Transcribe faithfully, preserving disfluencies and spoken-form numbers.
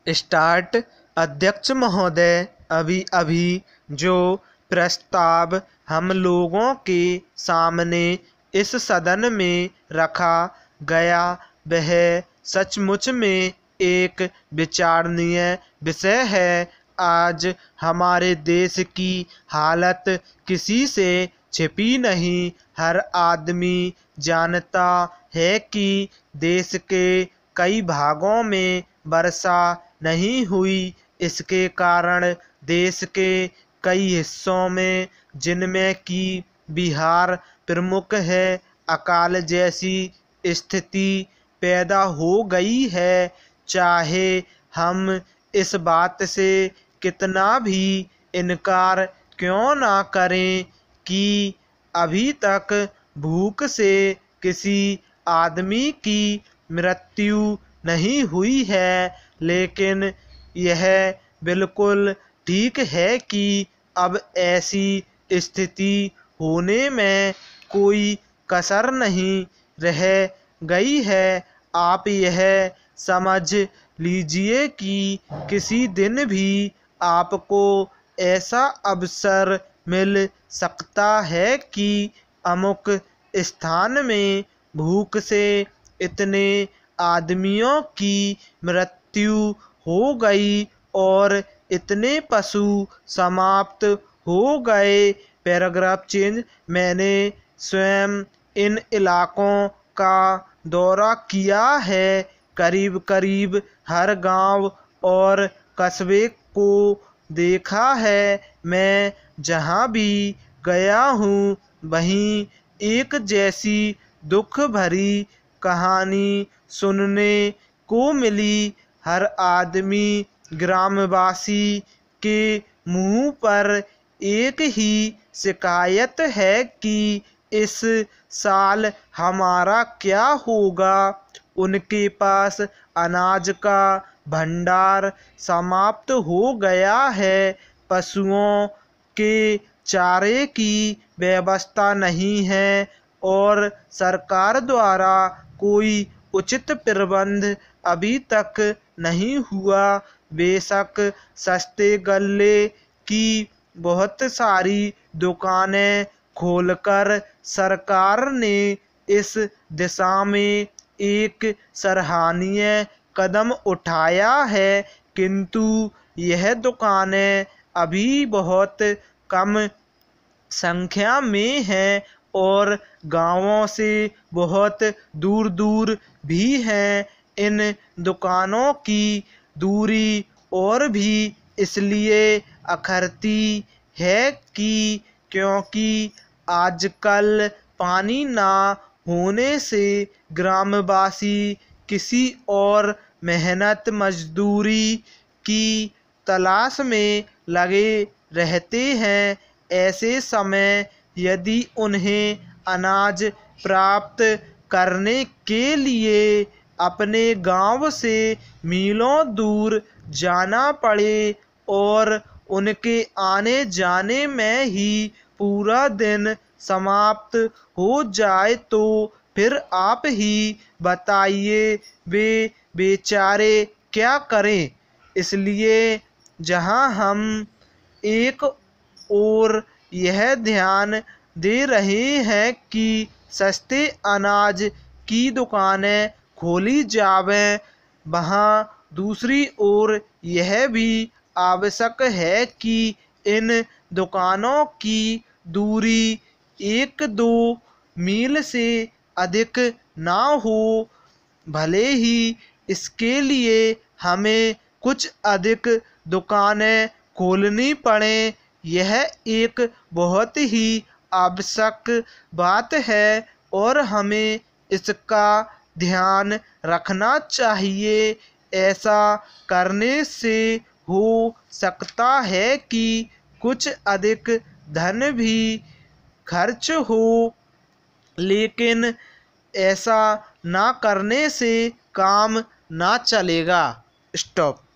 Start. अध्यक्ष महोदय, अभी अभी जो प्रस्ताव हम लोगों के सामने इस सदन में रखा गया वह सचमुच में एक विचारणीय विषय है। आज हमारे देश की हालत किसी से छिपी नहीं। हर आदमी जानता है कि देश के कई भागों में वर्षा नहीं हुई। इसके कारण देश के कई हिस्सों में, जिनमें कि बिहार प्रमुख है, अकाल जैसी स्थिति पैदा हो गई है। चाहे हम इस बात से कितना भी इनकार क्यों ना करें कि अभी तक भूख से किसी आदमी की मृत्यु नहीं हुई है, लेकिन यह बिल्कुल ठीक है कि अब ऐसी स्थिति होने में कोई कसर नहीं रह गई है। आप यह समझ लीजिए कि किसी दिन भी आपको ऐसा अवसर मिल सकता है कि अमुक स्थान में भूख से इतने आदमियों की मृत्यु हो गई और इतने पशु समाप्त हो गए। Paragraph change. मैंने स्वयं इन इलाकों का दौरा किया है। करीब करीब हर गांव और कस्बे को देखा है। मैं जहां भी गया हूं वहीं एक जैसी दुख भरी कहानी सुनने को मिली। हर आदमी ग्रामवासी के मुंह पर एक ही शिकायत है कि इस साल हमारा क्या होगा। उनके पास अनाज का भंडार समाप्त हो गया है। पशुओं के चारे की व्यवस्था नहीं है और सरकार द्वारा कोई उचित प्रबंध अभी तक नहीं हुआ। बेशक सस्ते गल्ले की बहुत सारी दुकानें खोलकर सरकार ने इस दिशा में एक सराहनीय कदम उठाया है, किंतु यह दुकानें अभी बहुत कम संख्या में हैं और गांवों से बहुत दूर दूर भी हैं। इन दुकानों की दूरी और भी इसलिए अखरती है कि क्योंकि आजकल पानी ना होने से ग्रामवासी किसी और मेहनत मजदूरी की तलाश में लगे रहते हैं। ऐसे समय यदि उन्हें अनाज प्राप्त करने के लिए अपने गांव से मीलों दूर जाना पड़े और उनके आने जाने में ही पूरा दिन समाप्त हो जाए, तो फिर आप ही बताइए वे बेचारे क्या करें। इसलिए जहां हम एक और यह ध्यान दे रहे हैं कि सस्ते अनाज की दुकानें खोली जावें, वहाँ दूसरी ओर यह भी आवश्यक है कि इन दुकानों की दूरी एक दो मील से अधिक ना हो। भले ही इसके लिए हमें कुछ अधिक दुकानें खोलनी पड़ें, यह एक बहुत ही आवश्यक बात है और हमें इसका ध्यान रखना चाहिए। ऐसा करने से हो सकता है कि कुछ अधिक धन भी खर्च हो, लेकिन ऐसा ना करने से काम ना चलेगा। स्टॉप।